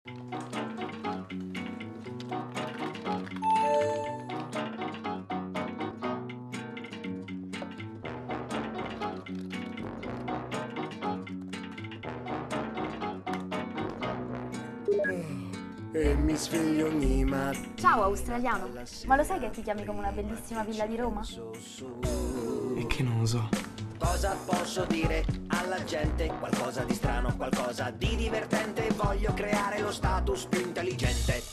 E mi sveglio ogni mattina. Ciao australiano, ma lo sai che ti chiami come una bellissima villa di Roma? E che non lo so. Cosa posso dire alla gente? Qualcosa di strano, qualcosa di divertente. Voglio creare lo status più intelligente.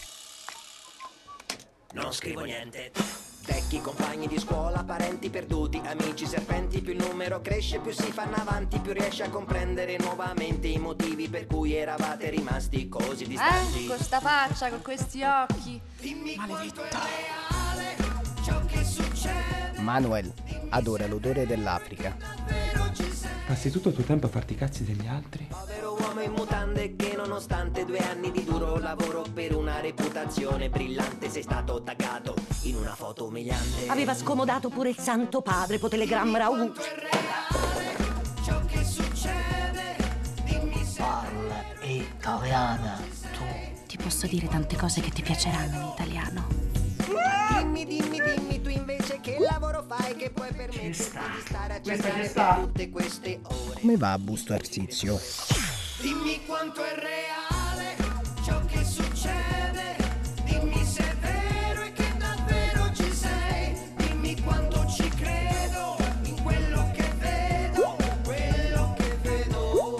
Non scrivo niente. Vecchi compagni di scuola, parenti perduti, amici serpenti. Più il numero cresce, più si fanno avanti, più riesci a comprendere nuovamente i motivi per cui eravate rimasti così distanti. Con sta faccia, con questi occhi. Dimmi quanto è reale ciò che succede. Manuel adora l'odore dell'Africa. Passi tutto il tuo tempo a farti i cazzi degli altri? Povero uomo in mutande che nonostante 2 anni di duro lavoro per una reputazione brillante sei stato taggato in una foto umiliante. Aveva scomodato pure il Santo Padre, po' telegramma Raul. Ciò che succede, dimmi se Parla italiana, tu. Ti posso dire tante cose che ti piaceranno in italiano. dimmi tu invece che lavoro fai che puoi permetterti di stare a cercare per tutte queste ore. Come va Busto Arsizio? Dimmi quanto è reale ciò che succede, dimmi se è vero e che davvero ci sei, dimmi quanto ci credo in quello che vedo, quello che vedo.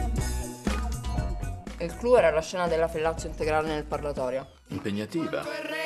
Il clou era la scena della fellazio integrale nel parlatorio. Impegnativa.